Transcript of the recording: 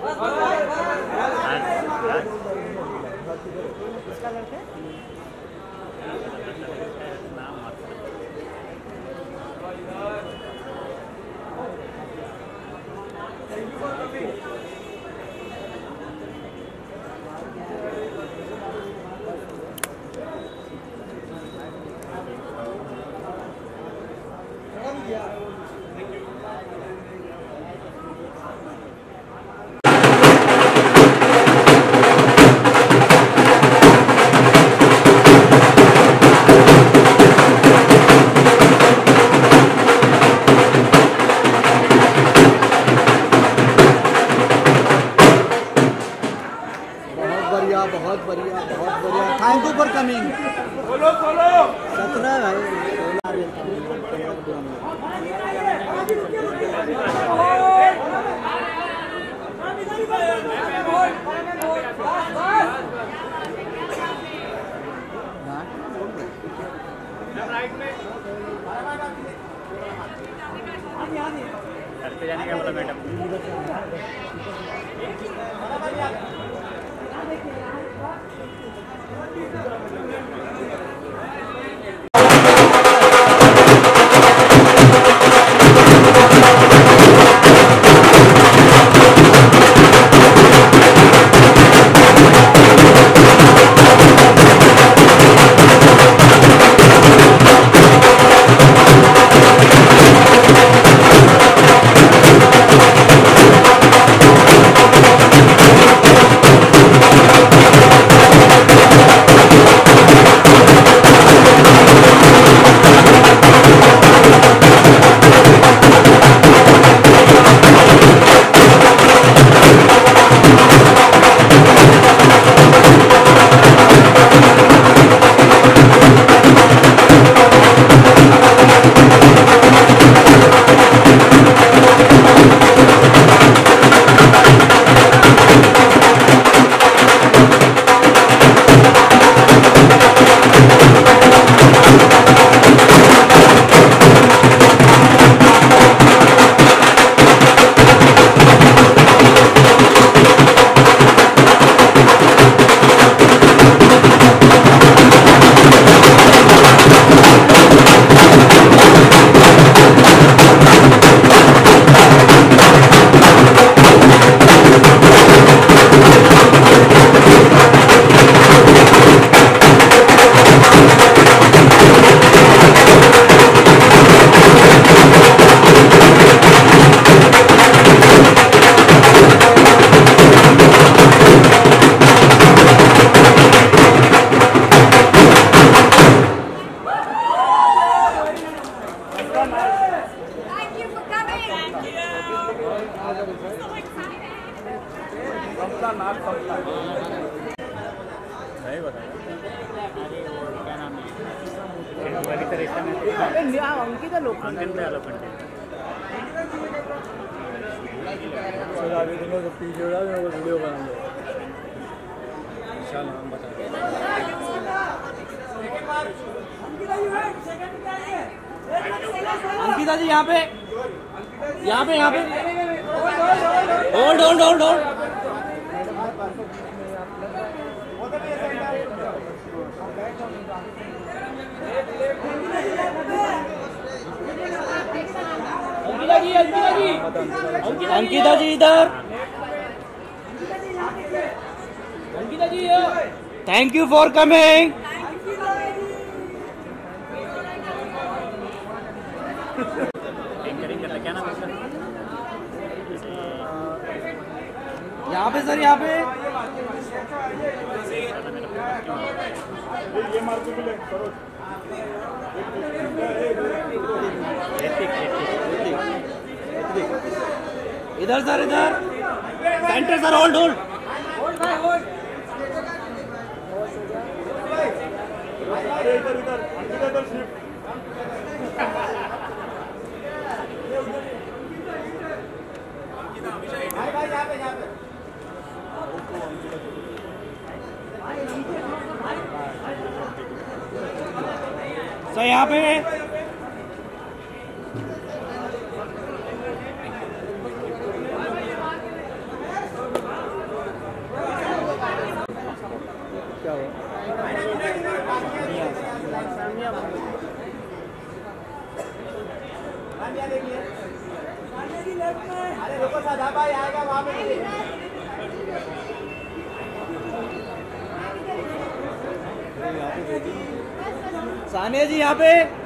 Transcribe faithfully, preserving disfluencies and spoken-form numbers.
इसका लड़का बहुत बढ़िया बहुत बढ़िया थैंक यू फॉर कमिंग। बोलो बोलो सत्रह भाई करते जाने का बोला मैडम। अंकिता लोग वीडियो बना लो अंकिता जी यहाँ पे यहाँ पे यहाँ पे hold hold hold hold Ankita ji Ankita ji Ankita ji इधर Ankita ji thank you for coming. क्या नाम है सर? यहाँ पे सर यहाँ पे इधर सर इधर सेंटर सर होल्ड होल्ड इधर इधर इधर शिफ्ट भाई भाई यहाँ पे यहाँ पे सर यहाँ पे क्या हुआ? अरे रुको साधा भाई आएगा वहाँ पे। सानिया जी यहाँ पे